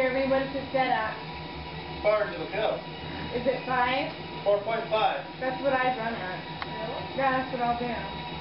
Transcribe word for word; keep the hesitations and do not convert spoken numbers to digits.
Jeremy, what is it set at? As far as it'll go. Is it five? four point five. That's what I run at. Really? Yeah, that's what I'll do.